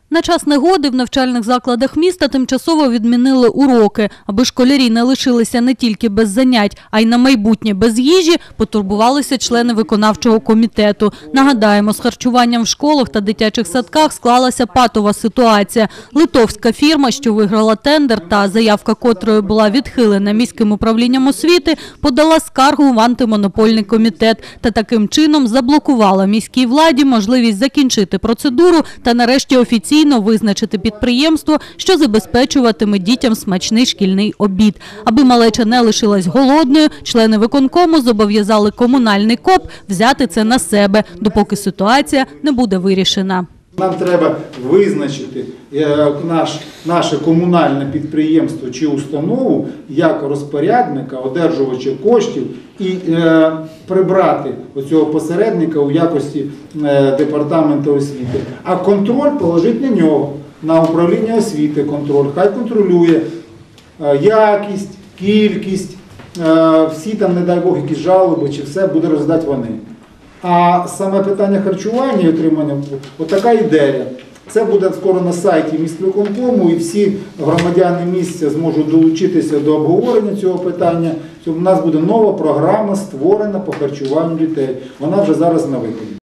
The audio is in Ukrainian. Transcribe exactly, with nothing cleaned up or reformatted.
На час негоди в навчальних закладах міста тимчасово відмінили уроки. Аби школярі не лишилися не тільки без занять, а й на майбутнє без їжі, потурбувалися члени виконавчого комітету. Нагадаємо, з харчуванням в школах та дитячих садках склалася патова ситуація. Литовська фірма, що виграла тендер та заявка котрої була відхилена міським управлінням освіти, подала скаргу в антимонопольний комітет та таким чином заблокувала міській владі можливість закінчити процедуру та нарешті офіційно визначити підприємство, що забезпечуватиме дітям смачний шкільний обід. Аби малеча не лишилась голодною, члени виконкому зобов'язали комунальний КОП взяти це на себе, допоки ситуація не буде вирішена. Нам треба визначити наш, наше комунальне підприємство чи установу як розпорядника, одержувача коштів і е, прибрати оцього посередника у якості е, департаменту освіти. А контроль положити на нього, на управління освіти контроль. Хай контролює е, якість, кількість, е, всі там, не дай Бог, якісь жалоби, чи все буде роздати вони. А саме питання харчування і отримання – отака ідея. Це буде скоро на сайті міськвиконкому, і всі громадяни місця зможуть долучитися до обговорення цього питання. У нас буде нова програма, створена по харчуванню дітей. Вона вже зараз на виконанні.